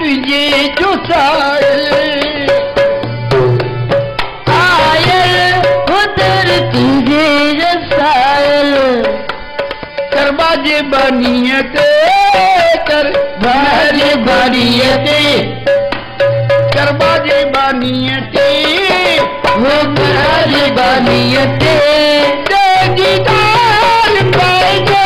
तुझे जो soil oil उधर तुझे रसायल करबाजे बनियत कर बाजे बनियते करबाजे बनियते वो बाजे बनियते दीदार पैजो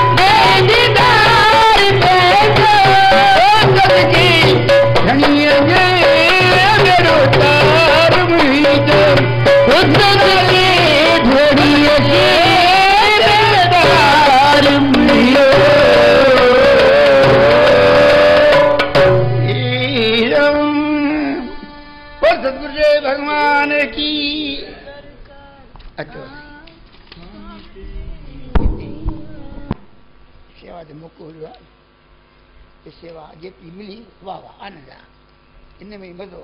दीदार पैजो सबकी धनिया मेरो तार मीत खुद के धोड़िए के तार मिलो सतगुरुदेव भगवान की अच्छा सेवा जो मौको हुआ सेवा जेतिरी मिली वाह वाह आनंद आहे इन में मज़ो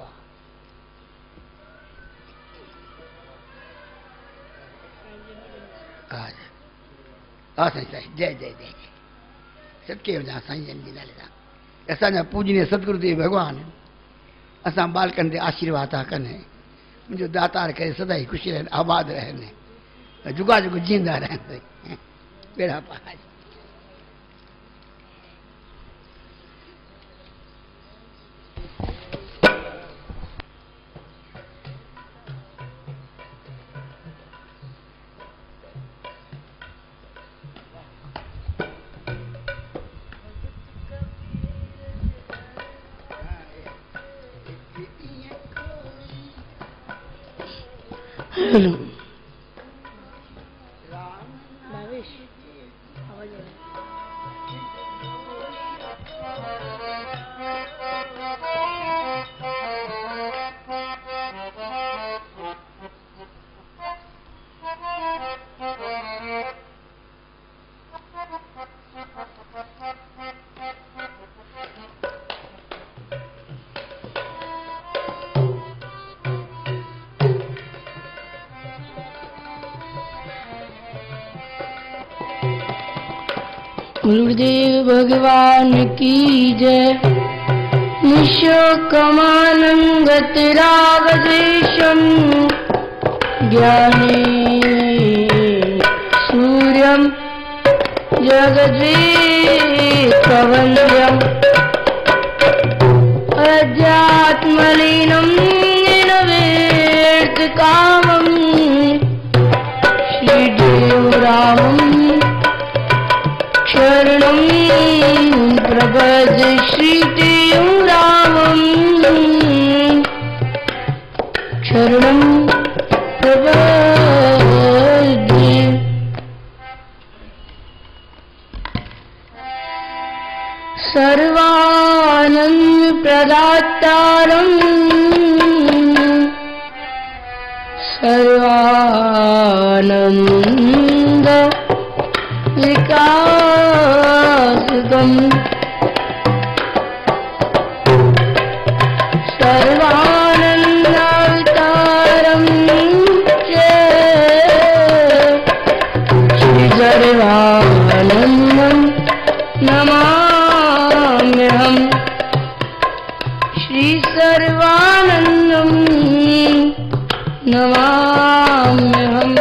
आहे हा साईं साईं जय जय जय जय सदके वञा साईं जन जे नाले सां असांजा पूजनीय सतगुरुदेव भगवान असां बालकनि ते आशीर्वाद था कनि मुंहिंजो दातार करे सदाई ख़ुशि रहनि आबाद रहनि जुगा जुग जींदा रहनि बेड़ा पार हेलो गुरुदेव भगवान की जय निशोकमानंगत रागदेशम ज्ञाने सूर्यम जगदेकवन्द्यम अध्यात्मलीनं निवेद कामं श्रीदेव रामं शरणं प्रपद श्रीदेव रामं शरणं प्रपद्ये। सर्वानंद प्रदातारं सर्वानंद विकासदम् सर्वानंदावतारं च श्री सर्वानंदं नमाम्यहम् श्री सर्वानंदं नमाम्यहम्।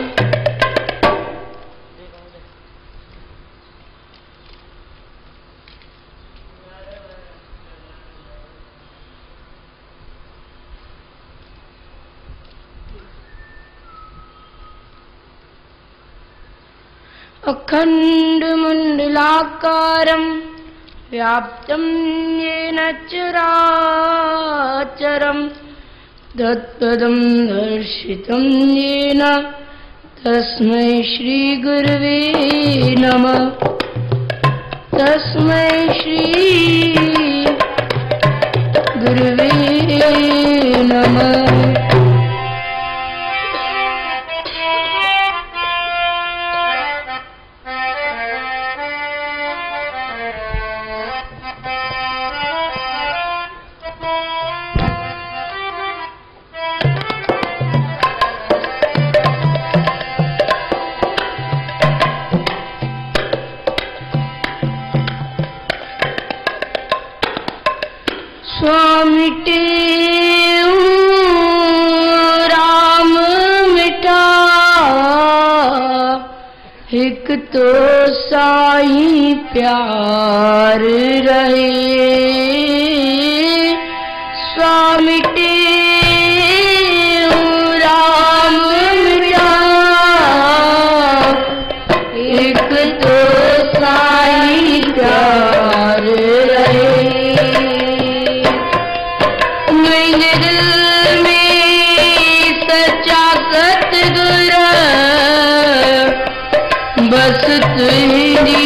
अखण्डमण्डलाकारं व्याप्तं येन चराचरं तत्पदं दर्शितं येन तस्मै श्रीगुरवे नमः। तस्मै श्रीगुरवे नमः। स्वामी राम मिटा एक तो साईं प्यार रहे स्वामी राम मिटा एक तो साईं प्यार रहे मेरे दिल में सच्चा सतगुर बस तेरी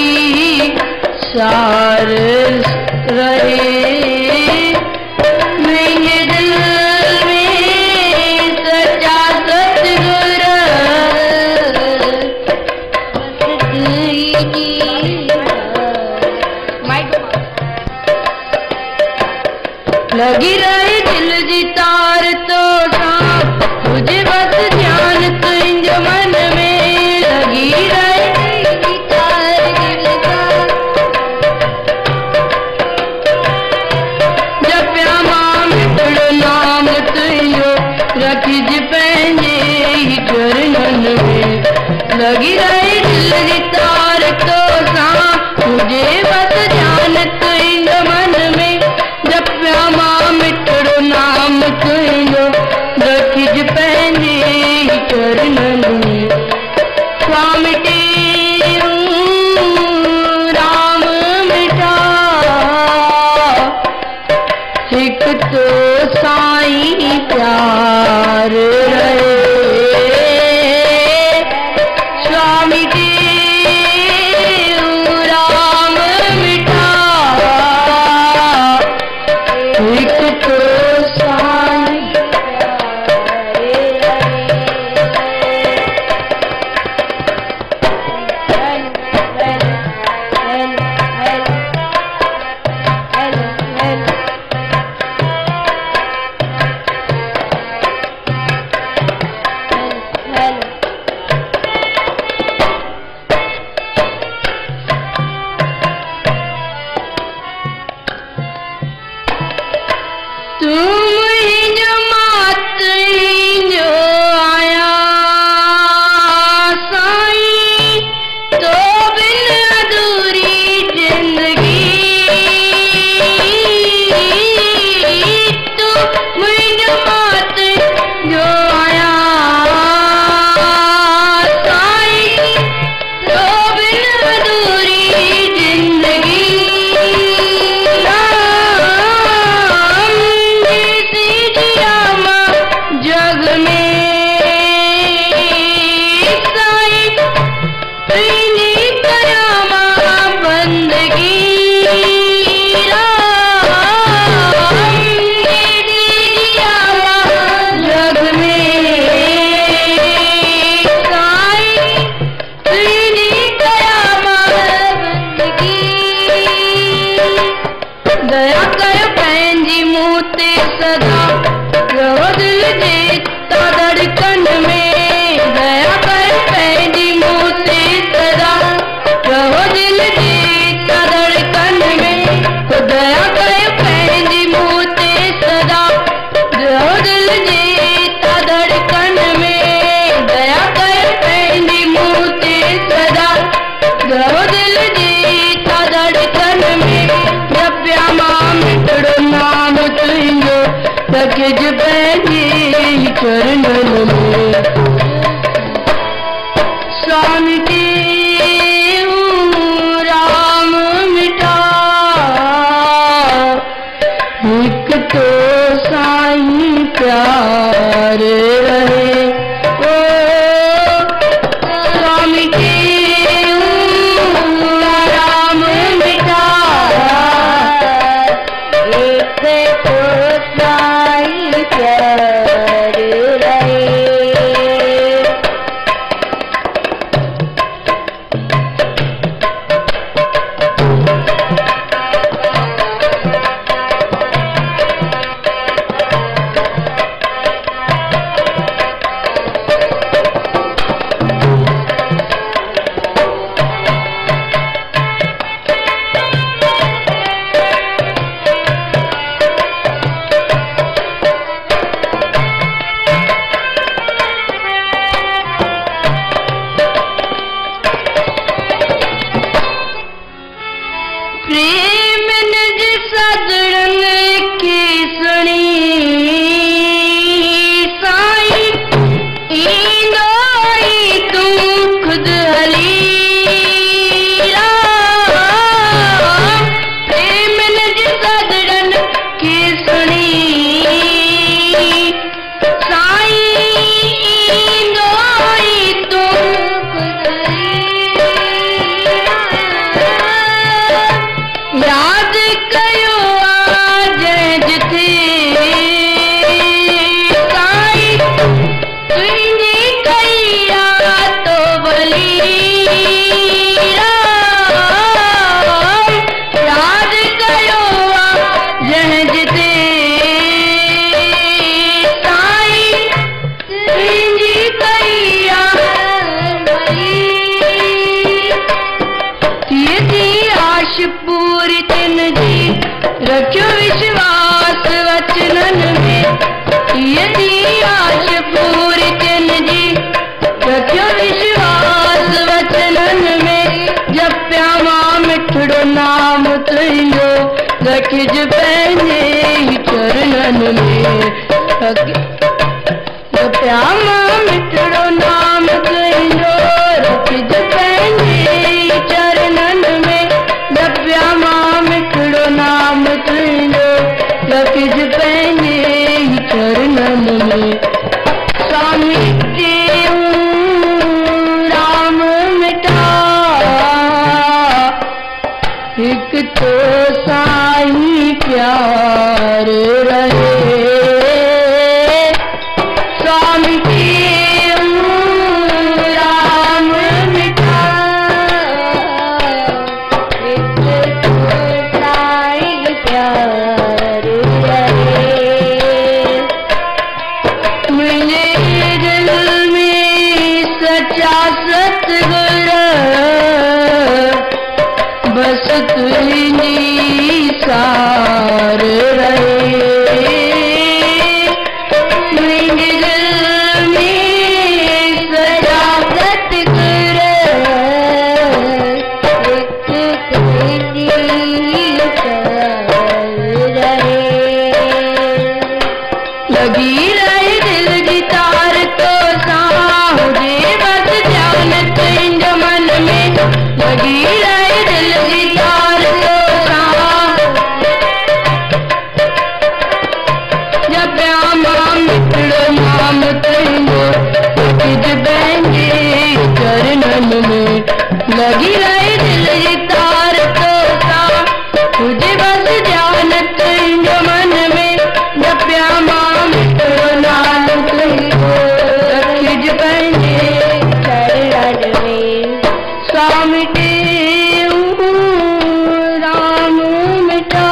सार रहे मेरे दिल में सच्चा सतगुर बस तेरी लगी रही दिल की तार तो तुझे बस ध्यान तुझ मन में लगी रही तार दिल का जब माम नाम तुझो रखी पंहिंजे चरणन में लगी रही दिल की तार तो तुझे बस ध्यान तुझ मन में जब मिठड़ो नाम तुझो रखिज पंहिंजे चरणन में स्वामी राम मिटा एक तो साईं प्यार रहे स्वामी राम मिटा एक तो साईं रखिज पंहिंजे चरणन में स्वामी राम मिटा एक तो साईं प्यार रहे ओ स्वामी राम मिटा एक तो साईं प्यार रहे रखियो विश्वास वचनन में, यदि आश पूरी तिन जी। रखियो विश्वास वचनन में, जप्या मां मिठड़ो नाम तुंहिंजो, रखिज पंहिंजे चरणन में। जप्या मां मिठड़ो नाम तुंहिंजो, रखिज पंहिंजे चरणन में। जप्या मां मिठड़ो नाम तुंहिंजो, रखिज पंहिंजे चरणन में। स्वामी राम मिटा, एक तो साईं प्यार रहे। स्वामी राम मिटा, एक तो साईं प्यार रहे। मुझे दिल में सच्चा सतगुर, बस तुझी सार रहे। मुझे दिल में सच्चा सतगुर, एक तुझी सार रहे। लगी रहे दिल की तार तो साहुजे, बस ध्यान तुझे मन में। लगी रहे दिल की तार तो जप्या मां मिठड़ो नाम तुंहिंजो, रखिज पंहिंजे चरणन में। लगी रहे दिल की तार तो तुझे, बस ध्यान तुझे मन में। जप्या मां मिठड़ो नाम तुंहिंजो, रखिज पंहिंजे चरणन में। स्वामी राम मिटा,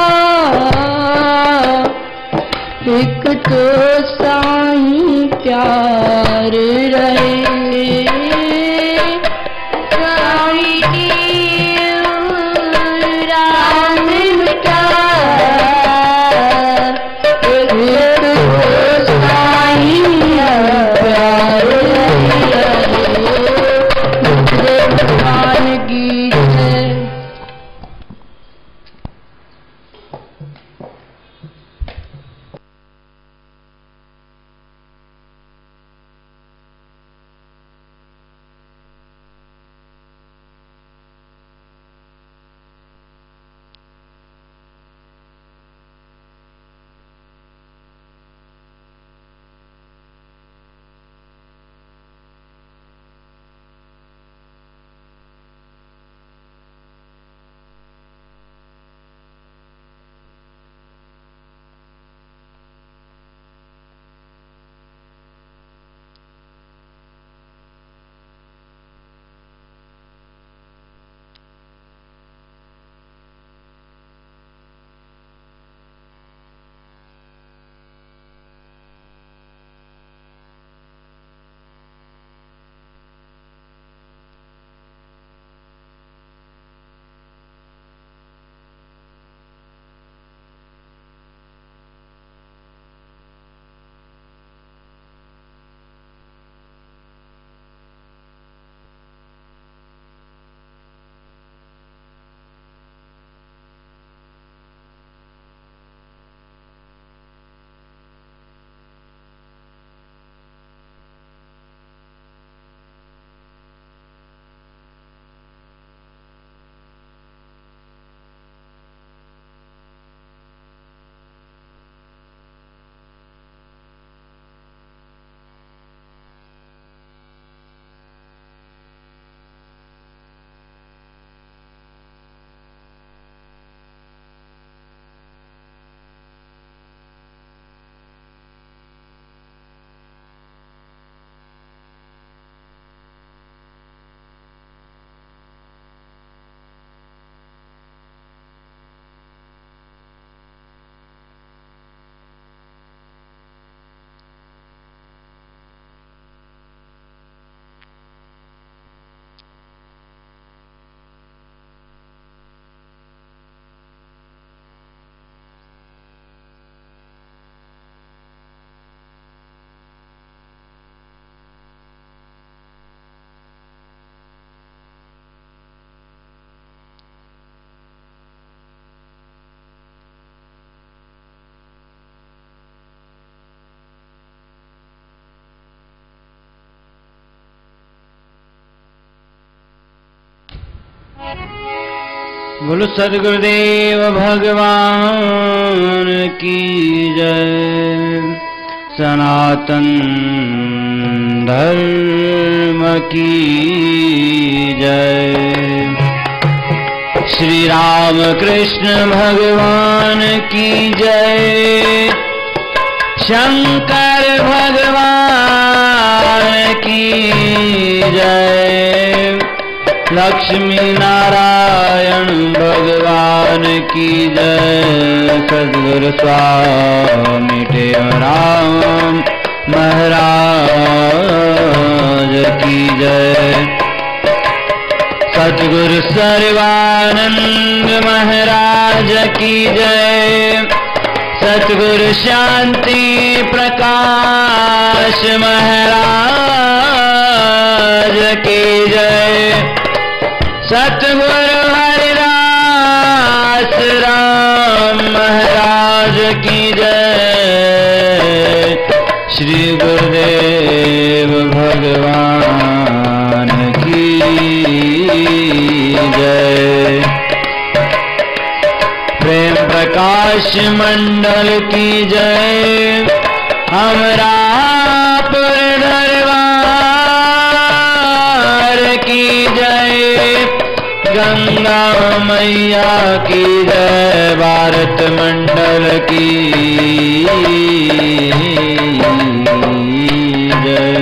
एक तो साईं प्यार रहे। स्वामी राम मिटा, एक तो साईं प्यार रहे। भगवान की जय। बोलो सद्गुरुदेव भगवान की जय। सनातन धर्म की जय। श्री राम कृष्ण भगवान की जय। शंकर भगवान की जय। लक्ष्मी नारायण भगवान की जय। सद्गुरु स्वामी टेमराम महाराज की जय। सद्गुरु सर्वानंद महाराज की जय। सद्गुरु शांति प्रकाश महाराज की जय। सतगुरु हरिदास राम महाराज की जय। श्री गुरुदेव भगवान की जय। प्रेम प्रकाश मंडल की जय। अमरापुर दरबार की जय। गंगा मैया की जय। भारत मंडल की जय।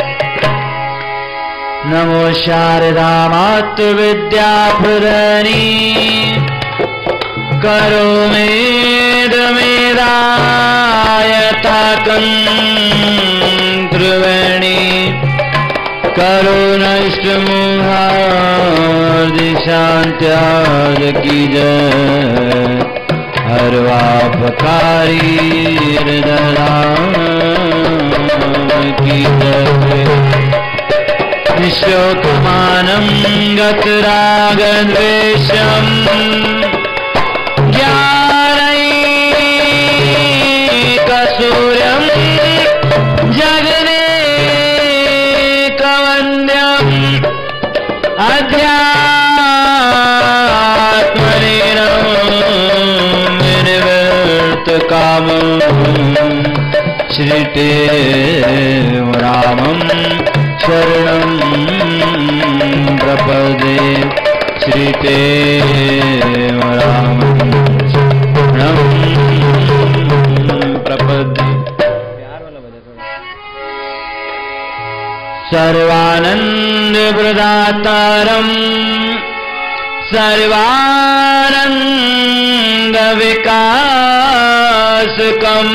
नमो शारदा मातु विद्यापुरनी। करो मेद मेदायता कंत्रुवेणी। करो नष्ट मुहार्दि शांत्याद की जय। हरवापकारी हृदय की जय। शोकमानं गतरागद्वेषम् ज्ञानैकसूर्यं जगदेकवन्द्यम् अध्यात्मलीनं विनिवृत्तकामम् श्रीते रामं शरणं प्रपदे। श्रीते रामं शरणं प्रपदे। सर्वानंद प्रदातारं सर्वानंद विकासकम्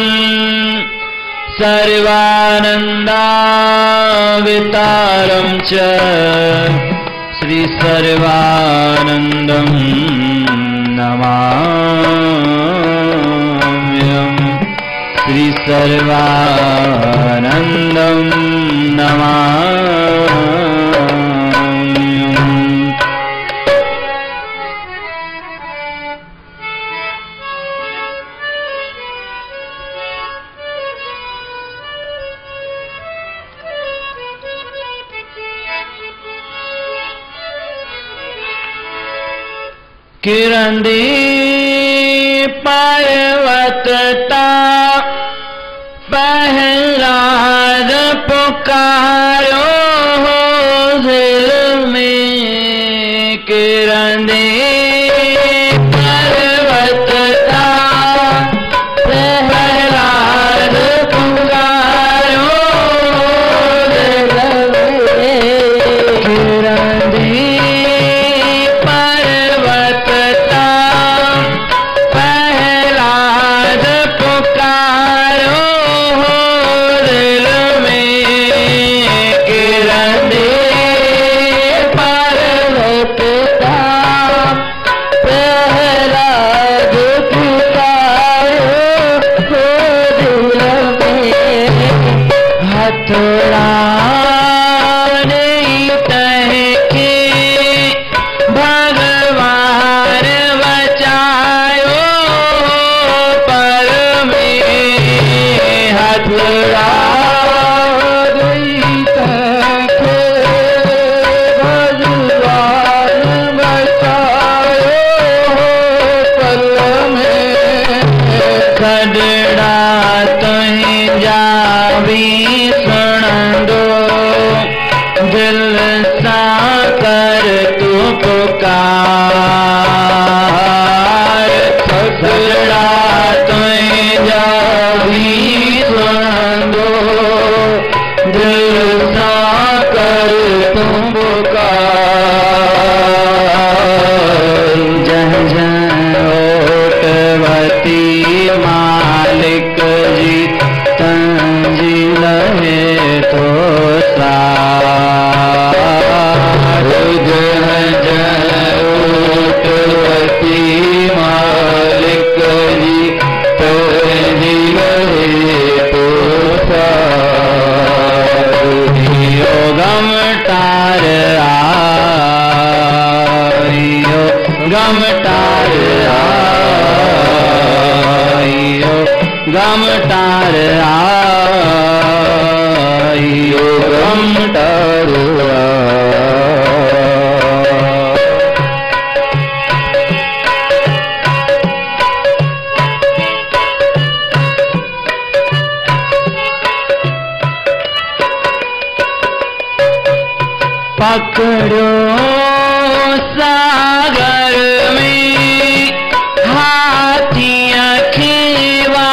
सर्वानंदावितारं च श्री सर्वानंदं नमाम्यहम्। श्री सर्वानंदं नमाम्यहम्। किरंदी पर्वतता प्रहलाद पुकारो दिल में। किरंदी पर्वतता प्रहलाद पुकारो दिल में। किरंदी पुकारो दिल में। सदड़ा तुझा भी सुन दो दिल सा कर तू पुकार सदड़ा तुझा भी सुन दो दिल सा कर तू पुकार जह ओटवती मालिक जी तंजी लहे तो ओटवती मालिक जी तंजी लहे तो गम टार आयो गम टार आयो गम टार आयो गम टार पकड़ो सागर में हाथियां खेवा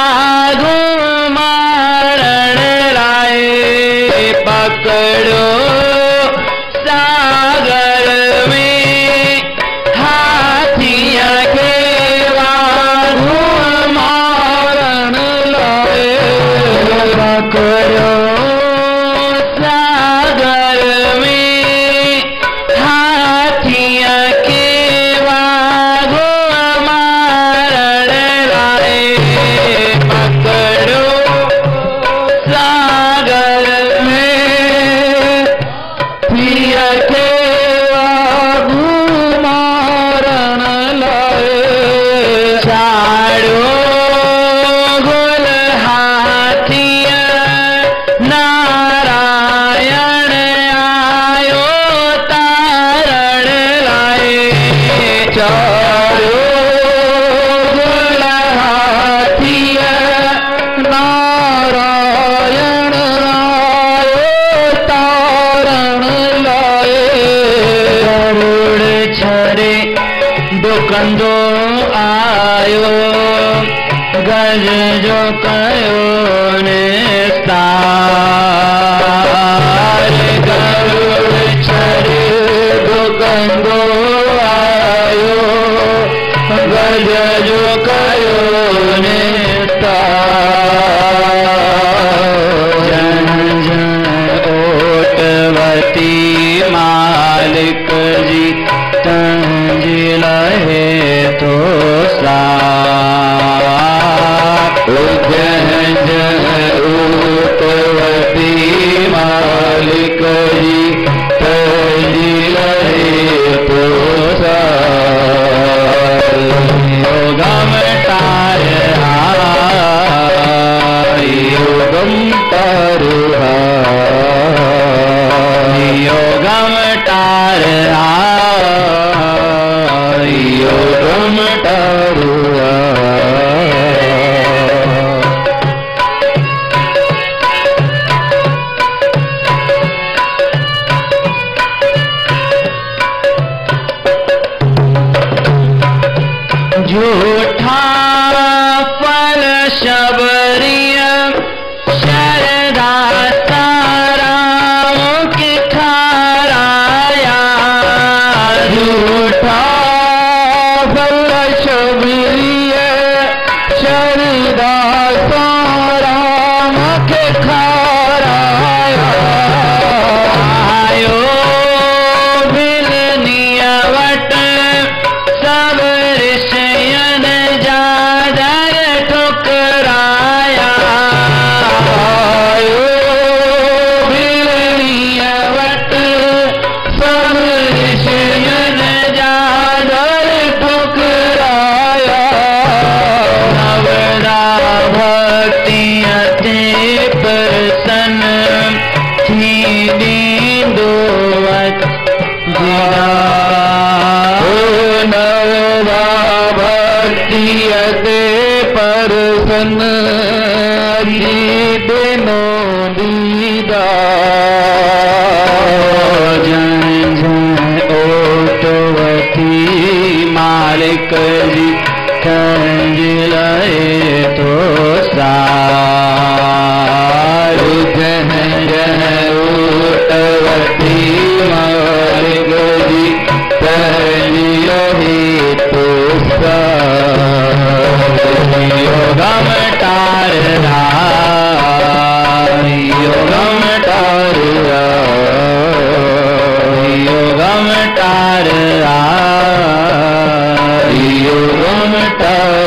मारण लाए पकड़ो सागर में हाथियां खेवा मारण लाए पकड़ो सागर में हाथियां के वाघो मारण लाए पकड़ो सागर में पिया के वाघो मारण लाए चारो गोल हाथियां नारायण आयो तारण लाए चारो गोल हाथियां नारायण आयो तारण लाए गरुड़ छरे डुकंदो आयो गज जो कयो निस्तार गरुड़ छरे डुकंदो आयो गज जो कयो निस्तार जन जन ओटवती मालिक जी तंजी लहे तो जह जह ओटवती मालिक जी तंजी लहे तो गम टार दर्शन जी बिनो दीदा जन जन ओटवती मालिक जी कंजलाए तो सार जन जन ओटवती मालिक जी कंजलाए तो योगम टार योगम टार योगम टार योगम टार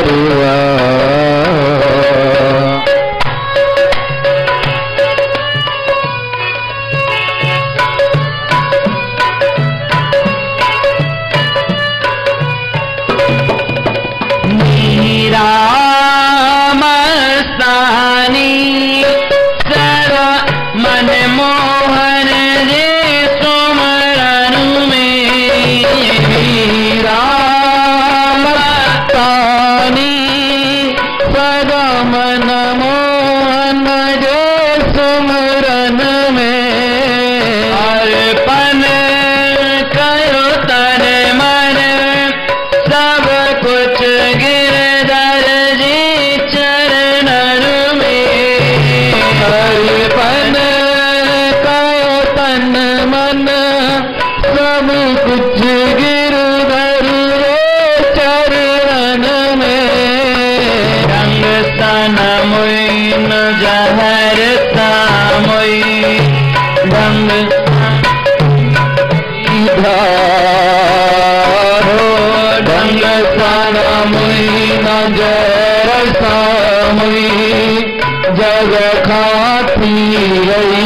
जग खाती गई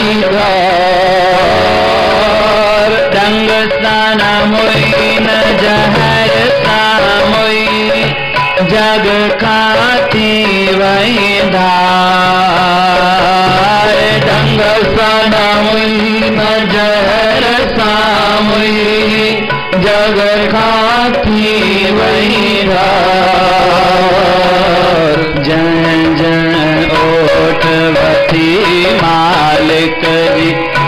डंग सन मोइन जहर सामोई जग खाती वही धार डंग सन मोइन जहर सामोई जग खाती वही धार जन जन ओटवती मालिक जी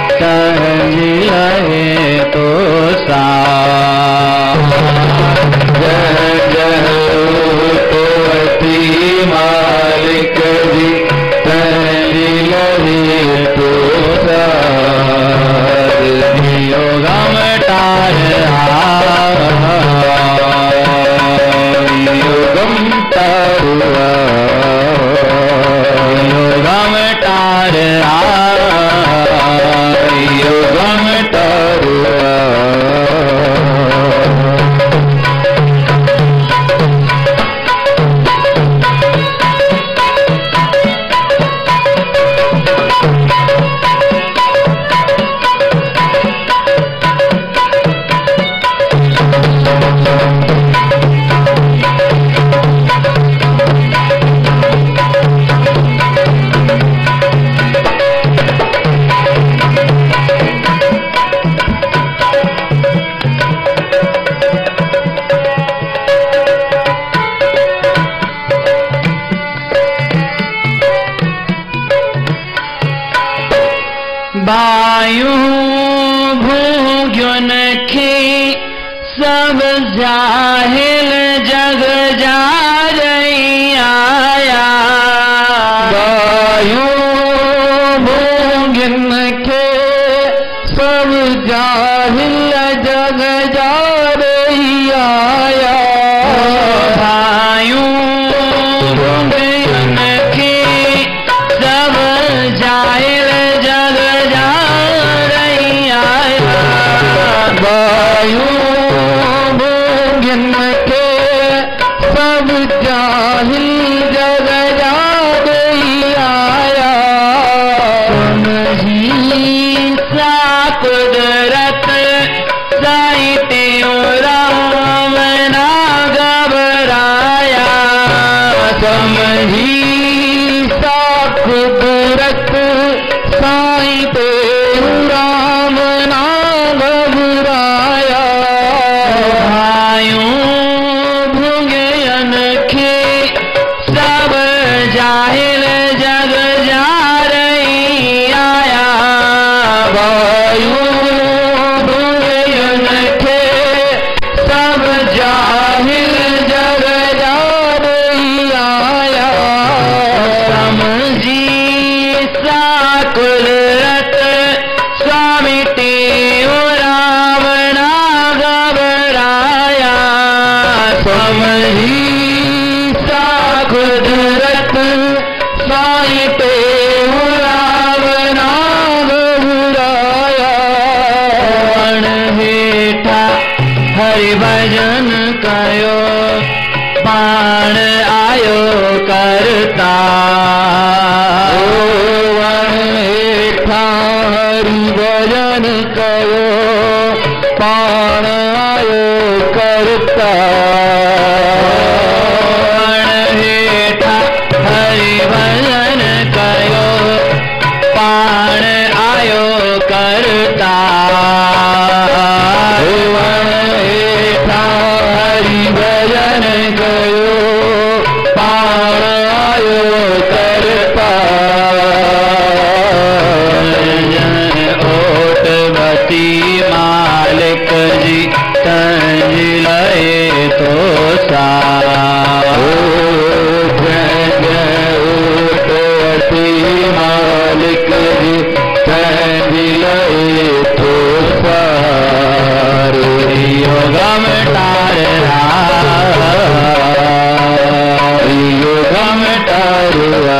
कंजलाए तो सार जन जन ओटवती मालिक जी कंजलाए तो सार योगम टार योगम टारुआ योगम टार योगम टारुआ बायू भूग्युन की सब जाहिल जग जा रही आया बायू भूग्युन के सब जाहिल जग जा रही आया बायू भूग्युन की सब जाहिल जग जा रही आया वायु भूगिन के सब जाहिल जग जा रही आया समझी सा कुदरत साहित्य राम ना घबराया समझी जाहिल जग जा रही आया वायु के सब जाहिल जग जा रही आया समझी सा कुदरत स्वामी तेओ रावणा घबराया समझी कुदरत स्वामी तेओ रावणा घबराया वण हेठा हरि भजन कयो बाण आयो करता वण हेठा हरि भजन कयो बाण आयो करता हरि भजन कयो पाण आयो करता हरि भजन कयो पाण आयो करता ओटवती मालिक जी तंज लए तो सा मालिक जी तंजिले तो सारो योगम टारा योगम टारा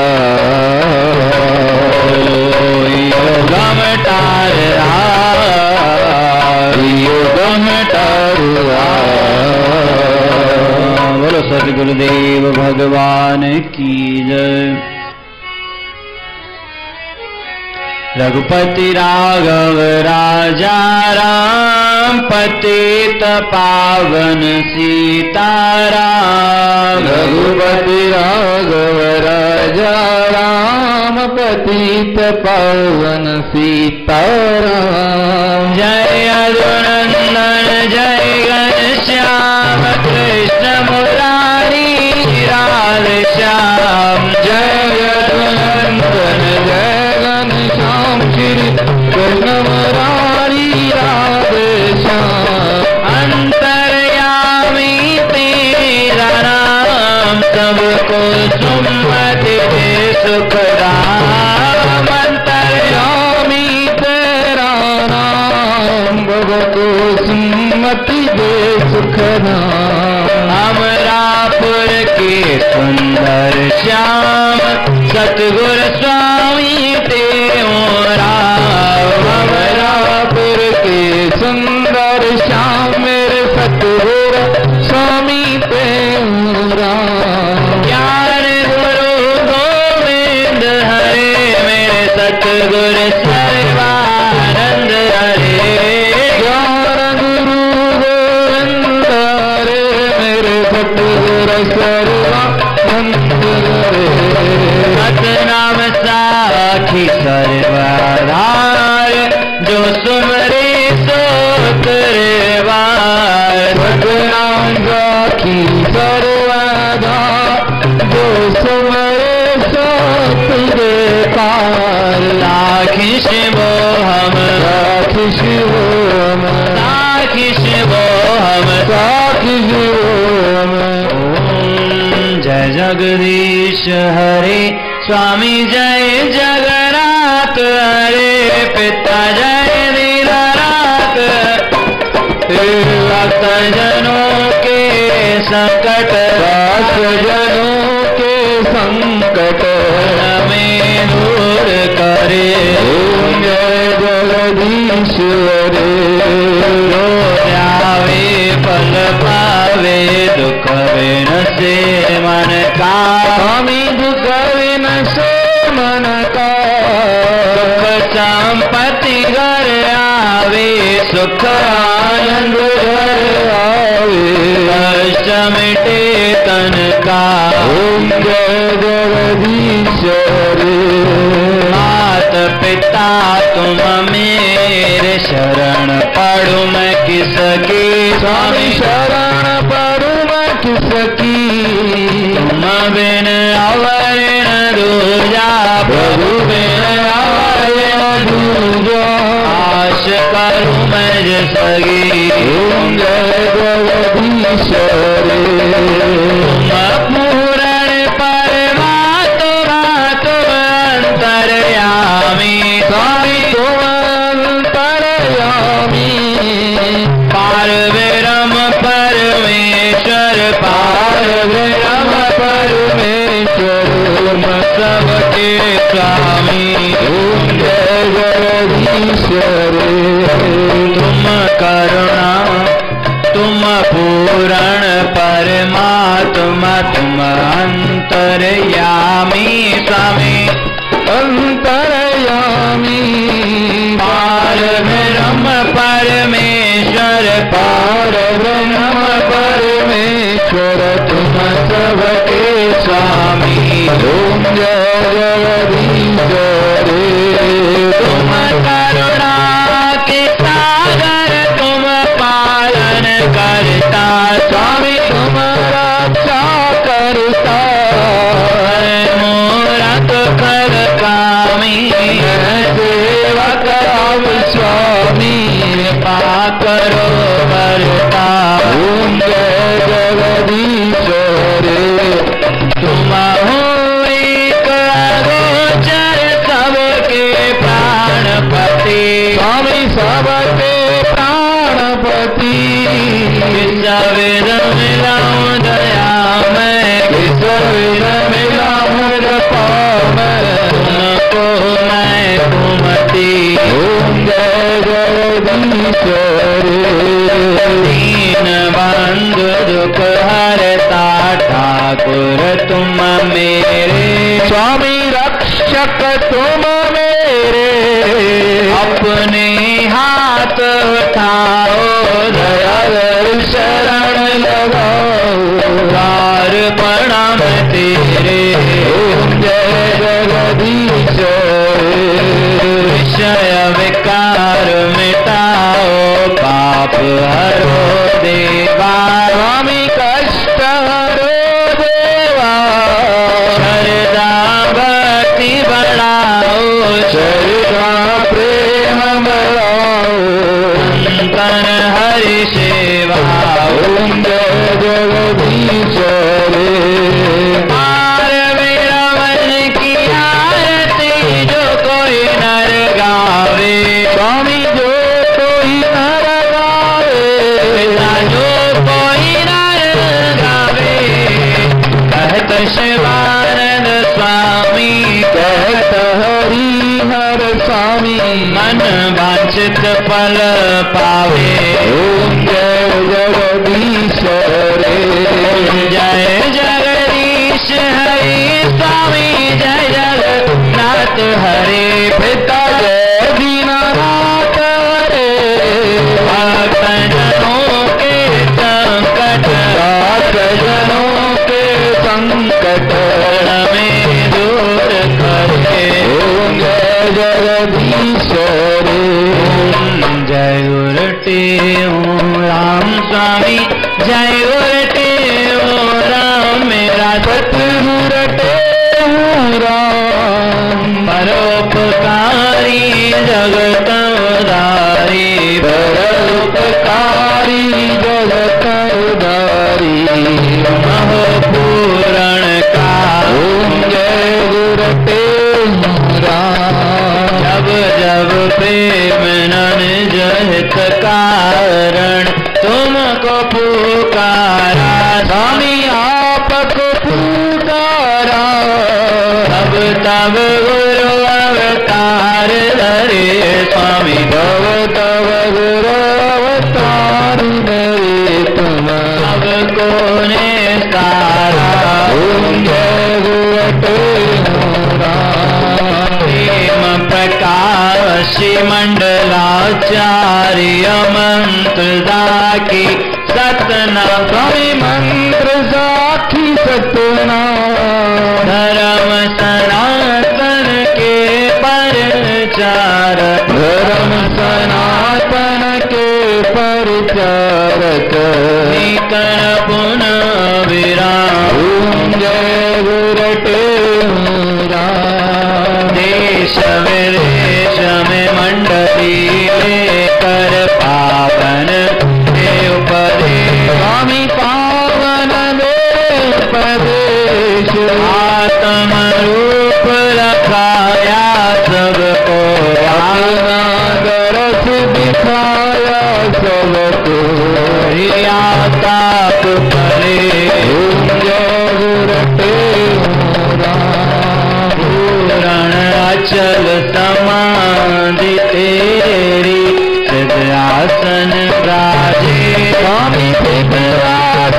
योगम टारा योगम टारा। बोलो सद्गुरुदेव भगवान की जय। रघुपति राघव राजा राम पतित पावन सीताराम रघुपति राघव राजा राम पतित पावन सीताराम जय रघुनंदन जय घनश्याम कृष्ण मुरारी राधे श्याम जय रघुनंदन जय घनश्याम श्री कृष्ण मुरारी राधे श्याम अंतर्यामी तेरा नाम सबको सुमति दे सुख राम अंतर्यामी तेरा नाम सबको सुमति दे सुख राम अमरापुर के सुंदर श्याम सतगुर स्वामी तेओ राम अमरापुर के सुंदर श्याम मेरे सतगुर स्वामी तेओ राम ज्ञान गुरु गोविंद हरे मेरे सतगुर सर्वानंद हरे ज्ञान गुरु गोविंद हरे मेरे सतगुर सर्वानंद हरे सतनाम साखी सर्वधार जो सुमरे सो तुरवार सतनाम साखी सर्वधार जो सुमरे सो तुरे पार लाखी शिवो हम साखी शिवो हम साखी शिवो हम साखी शिवो हम। जय जगदीश हरे स्वामी जय जगन्नाथ हरे पिता जय दीनानाथ भक्त जनों के संकट भक्त जनों के संकट हमें दूर करे जय जगदीश हरे रो जावे फल पावे दुख बिन से मन का स्वामी दुख बिन से मन का सुख संपत्ति घर आवे सुख आनंद घर आवे कष्ट मिटे तन का ओम जय जगदीश हरे मात पिता तुम मेरे शरण पढ़ू मैं किसकी स्वामी शरण पढ़ू मैं किसकी तुम बिन अवर न निज सगी ओम जय जगदीश रे तुम पूरण परमात्मा तुम अंतर्यामी स्वामी तुम अंतर्यामी पार ब्रह्म परमेश्वर पार ब्रह्म परमेश्वर तुम सबके स्वामी ओम जय जगदीश रे तुम करुणा तुम पूरण परमात्मा तुम अंतर्यामी स्वामी अंतर्यामी पार ब्रह्म परमेश्वर पार ब्रह्म परमेश्वर तुम सबके स्वामी ओम जय जगदीश रे तुम करुणा के सागर तुम पालन करता स्वामी तुम रक्षा करता मोरा तो कर कामी सेवक अब स्वामी पा करो बरता ओम जय जगदीश रे तुम हो एक अगोचर सबके प्राणपति स्वामी सबके प्राणपति विश्ववेद मिलाऊं दया मैं विश्ववेद मिलाऊं कृपा मैं तुमको मैं कुमति ओम जय जगदीश रे दीन बंधु दुख हरता ठाकुर तुम मेरे स्वामी रक्षक तुम मेरे अपने हाथ उठाओ दयाल शरण लगाओ द्वार प्रणाम तेरे ओम जय जगदीश विषय विकार मिटाओ पाप हरो देवा स्वामी कष्ट हरो देवा श्रद्धा भक्ति बढ़ाओ श्रद्धा प्रेम बढ़ाओ संतन हरि सेवा ओम जय जगदीश रे पार विरमन की आरती जो कोई नर गावे स्वामी जो कोई नर गावे जो कोई नर गावे कहत शिवानंद स्वामी कहत हरि हर स्वामी मन वांछित फल पावे ओम जय जगदीश रे जय जगदीश हरि स्वामी जय जगन्नाथ हरे पिता जय दीनानाथ हरे भक्तजनों के संकट भक्तजनों के संकट हमें दूर करे ओम जय जगदीश रे जय गुरुटे ओम राम स्वामी जय गुरुटे ओम राम मेरा सतगुरुटे ओम राम परोपकारी जगत उदारी परोपकारी जगत उदारी महोपूरण का ओम जय गुरुटे राम जब जब प्रेम नन जहित कारण तुमको पुकारा स्वामी आपको पुकारा तब तब गुरु अवतार धरे स्वामी तब तब गुरु अवतार धरे तुम सबको ने सारा ओम जय गुरुटे प्रेम प्रकाश मंडलाचार्य मंत्र दाकी सतना स्वामी मंत्र साखी सतना धर्म सनातन के परचारक धर्म सनातन के परचारक निकन पुनः विराम ओम जय गुरुटे देश विदेश में मंडली लेकर पा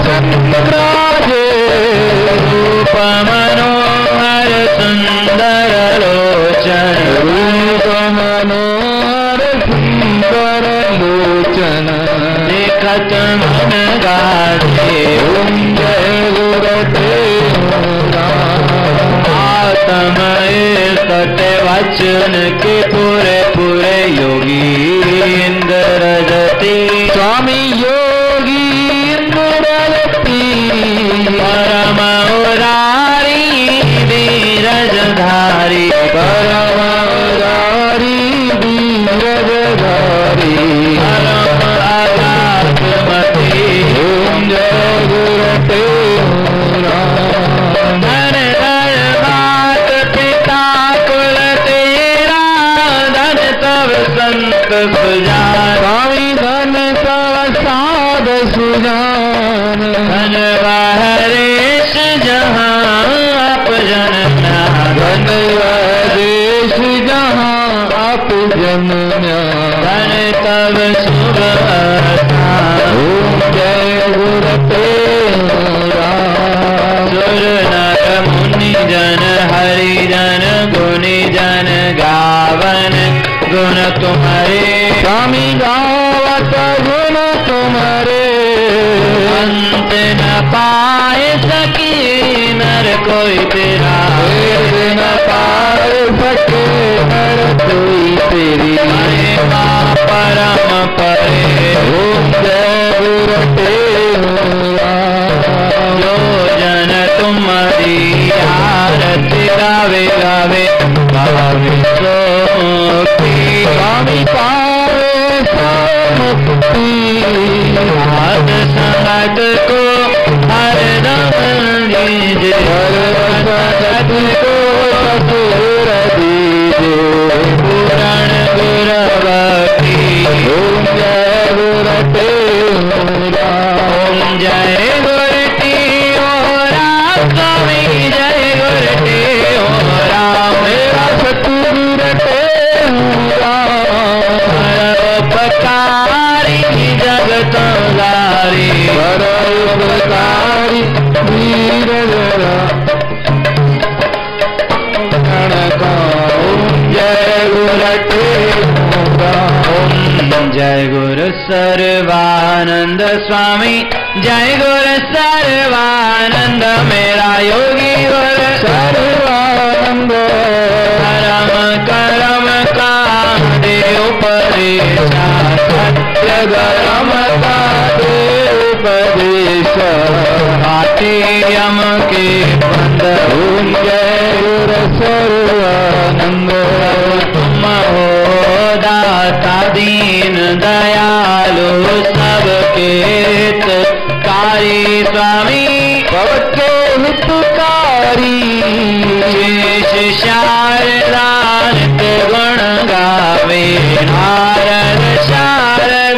चंद्राजे रूप मनोहर सुंदर लोचन रूप मनोहर सुंदर लोचन देखत मन गाजे ओम जय गुरुदेव आत्म सत्य वचन के पूरे पूरे योगी इंद्र जति स्वामी योगी इंद्र जति परम उदारी धीरजधारी परम उदारी धीरजधारी परम आत्मति ओम जय गुरुदेव धन धन मात पिता कुल तेरा धन तव संत सुजान स्वामी धन तव साध सुजान धन हरेश जहाँ आप जनना धन हरेश जहाँ आप जनना धन तव शुभ ओम जय गुरुदेव सुर नर मुनि जन हरि जन गुणी जन गावन गुण तुम्हारे स्वामी गावत गुण तुम्हारे अंत न पाए सकी नर कोई तेरा न पाए सके नर कोई तेरी महिमा परम परे ओम जय गुरुदेव जो जन तुम्हारी आरती गावे गावे पावे सो मुक्ति स्वामी पावे सो मुक्ति हाथ संगत को हर दम दीजे हर संगत को ससुर दीजे पूरण गुरवती ओम जय गुरुदेव ओम जय गुरुदेव स्वामी जय गुरुदेव राम मेरा सतगुरुदेव परोपकारी जगत गारी परोपकारी वीर जय गुरुदेव ओम जय गुरु सर्वानंद स्वामी जय गुरु सर्वानंद मेरा योगी गुरु सर्वानंद करम करम का देव परेशा सत्य गरम का देव परेशा हाथी यम के बंद ओम जय गुरु सर्वानंद तुम हो दाता दीन दयालु सबके हितकारी स्वामी सबके हितकारी शेष शारदानित गुण गावे नारद शारद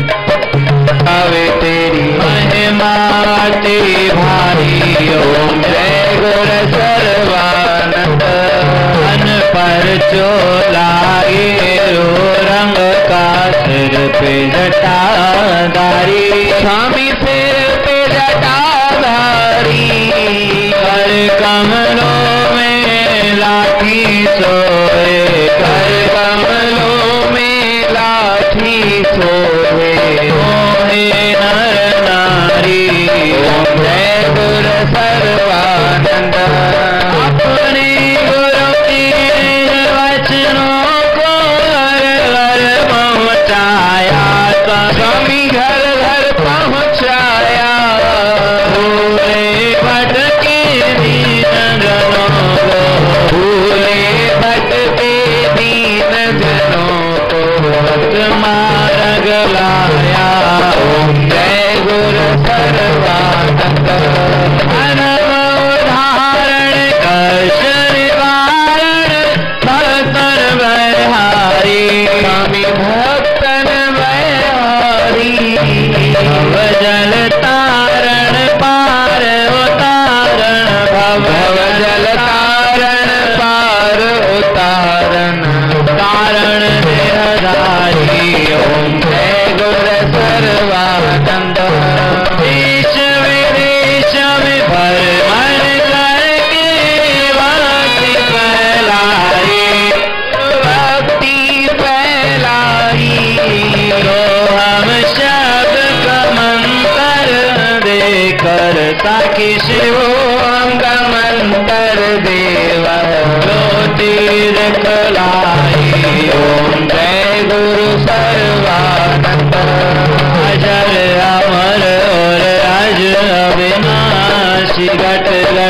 गावे तेरी महिमा ते भारी ओम जय गुरु सर्वानंद अन पर चोलाए रो रंग का सिर पे जटाधारी स्वामी सिर पे जटाधारी कर कमलों में लाठी सोए कर कमलों में लाठी सोए मोहे नर नारी ओम जय गुरु सर्वानंद अपने गुरु के वचनों को घर घर पहुँचाया स्वामी घर घर पहुँचाया भूले भटके दीन जनों को भूले भटके दीन जनों को मार्ग लाया ओम जय गुरु सर्वानंद मानव उदाहरण कष्ट निवारण भक्तन बहारी स्वामी भक्तन बहारी भवजल तारण पार उतारण भवजल तारण पार उतारण तारण देहधारी ओम जय गुरु सर्वानंद देश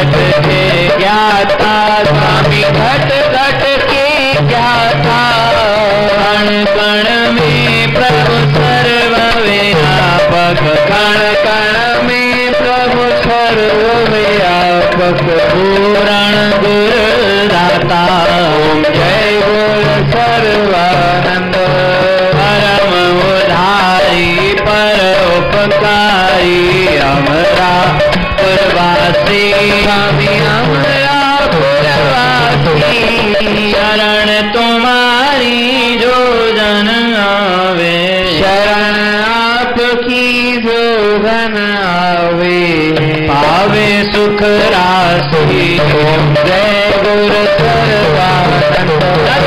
घट के ज्ञाता स्वामी घट घट के ज्ञाता कण कण में प्रभु सर्वव्यापक कण कण में प्रभु सर्वव्यापक पूर्ण गुरुदाता ओम जय गुरु सर्वानंद परम उधारी पर उपकारी अमरा पुरवासी स्वामी अमरा पुरवासी शरण तुम्हारी जो जन आवे शरण आपकी जो जन आवे पावे सुख राशि ओम जय गुरु सर्वानंद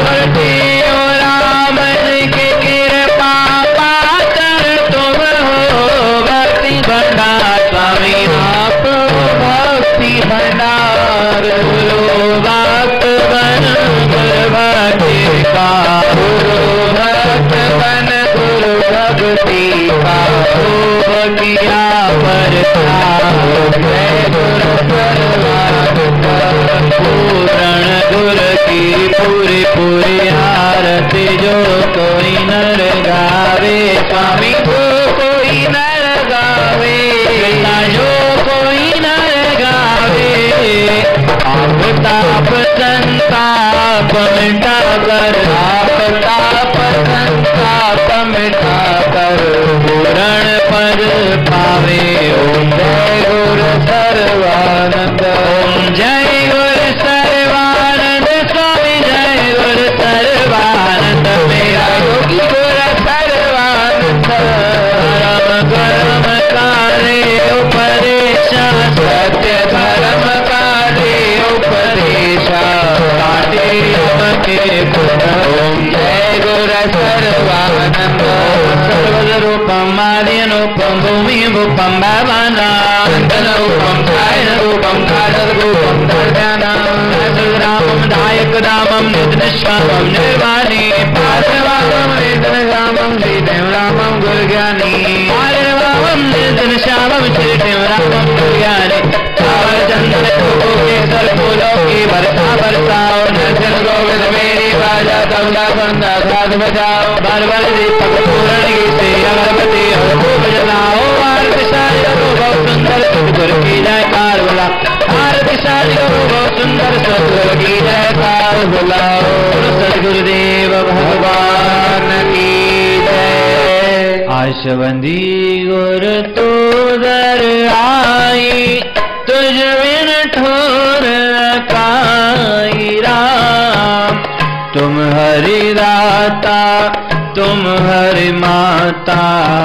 राम के कृपा पाकर तुम हो भक्ति भंडार स्वामी आप भक्ति भंडार गुरु भक्त बन गुरु भक्ति का गुरु भक्त बन गुरु भक्ति का किया पर जय गुरु सर्वानंद पूर्ण गुरु की पूरी पूरी आरती जो कोई नर गावे स्वामी को कोई नर गावे जो कोई नर गावे आप ताप संताप मिटा कर आप ताप संताप मिटा कर पूर्ण पद पावे ओम जय गुरु सर्वानंद ओम जय गुरु सर्वानंद स्वामी जय गुरु सर्वानंद मेरा योगी गुरु सर्वानंद परम कर्म कार्य उपदेश सत्य धर्म कार्य उपदेश काटे के ओम जय गुरु सर्वानंद सर्वरूपम आदिरूपम भूमि रूपम भवानारूपम छायन रूपम रूपम दर्शनम रामम दायक रामम निष्कामम निर्वाणी पार्वम निधनश्यामम श्रीदेव रामम गुरुज्ञानी पार्वम निधनश्यामम श्रीदेव रामम गुरुज्ञानी चंद्र केसर फूलों की वर्षा बरसाओ नरसिंह गोविंद मेरी बाजा तबला बंदा साध बजाओ बरबर दीपक पूर्ण की से अगरबत्ती और खूब जलाओ आरती सारी करो बहुत सुंदर सतगुरु की जयकार बोला आरती सारी करो बहुत सुंदर सतगुरु की जयकार बुलाओ सदगुरुदेव भगवान की जय आशवंदी गुरु तो दर आई तुझ बिन ठोर काई राम तुम हरि दाता तुम हरि माता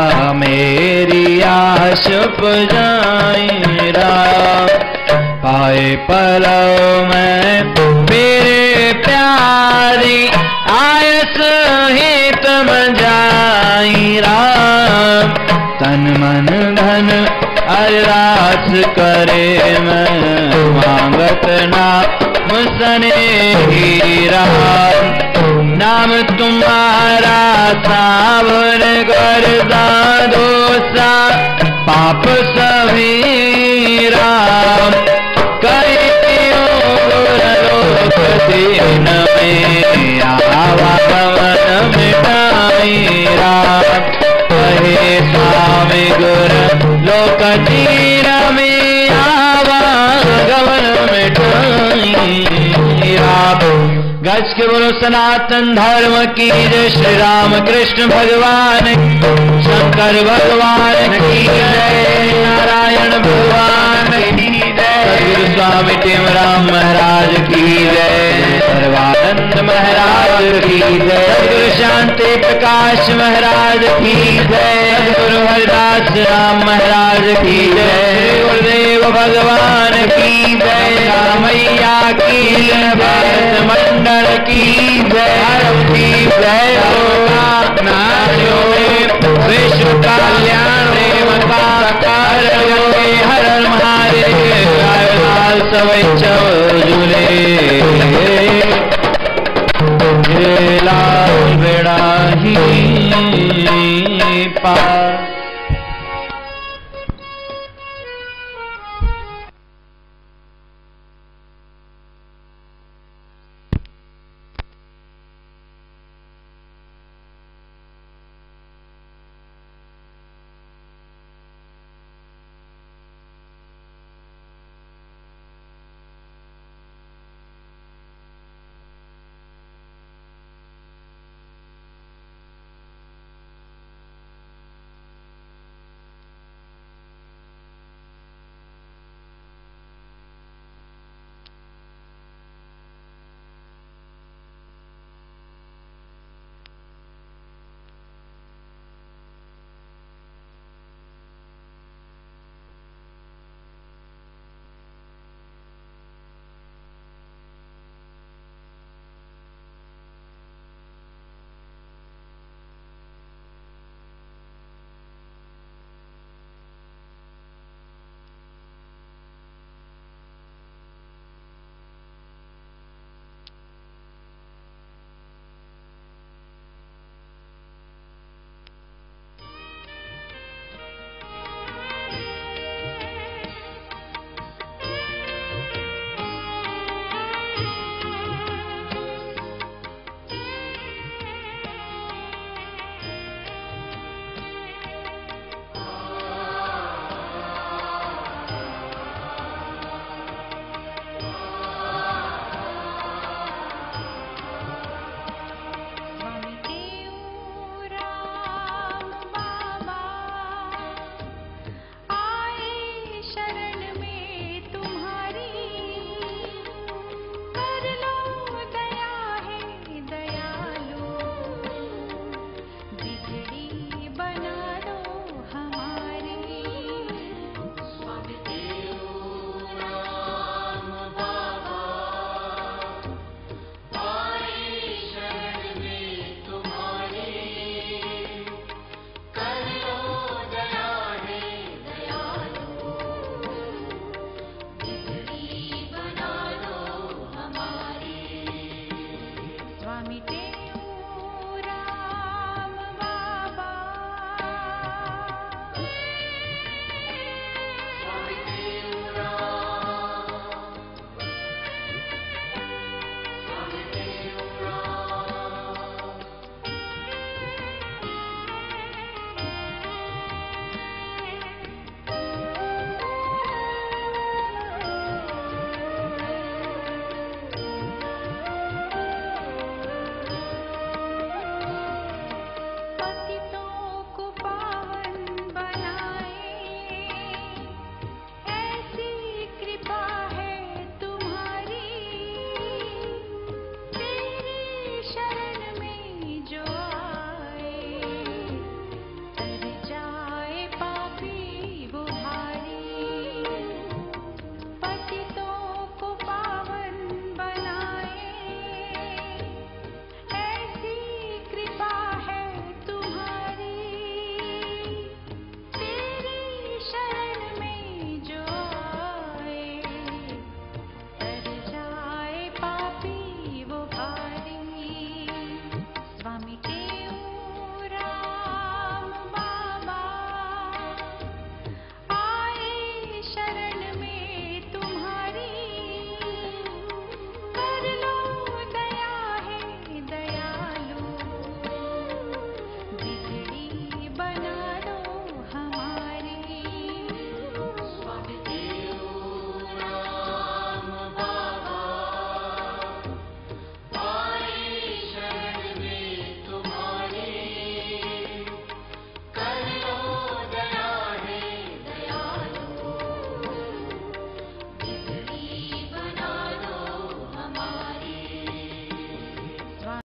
मेरी आश पुजाई राम पाए पलव में मेरे प्यारी आयस हित जाई राम तन मन धन अरदास करे मैं मांगत ना मुसने ही राम नाम तुम्हारा सावन करदा दोसा पाप सभी राम करियो गुरलोक दीन में आवा पवन मिटाई राम कहे स्वामी गुरु लोक तीर में आवा गवन मिटाई राम गज के बोलो सनातन धर्म की जय श्री राम कृष्ण भगवान शंकर भगवान की जय नारायण भगवान की जय सदगुरु स्वामी टेमराम महाराज की जय सर्वानंद महाराज की जय सदगुरु शांति प्रकाश महाराज की जय सदगुरु हरिदास राम महाराज की जय गुरुदेव भगवान की जय मैया की भक्त मंडल की जय की जय विश्व कल्याण हर महादेव सब झूले